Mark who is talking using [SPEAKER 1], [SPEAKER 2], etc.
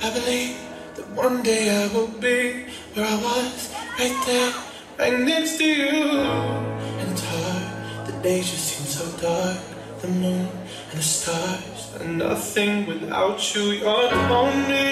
[SPEAKER 1] I believe that one day I will be where I was, right there, right next to you. And it's hard, the days just seem so dark. The moon and the stars are nothing without you. You're the only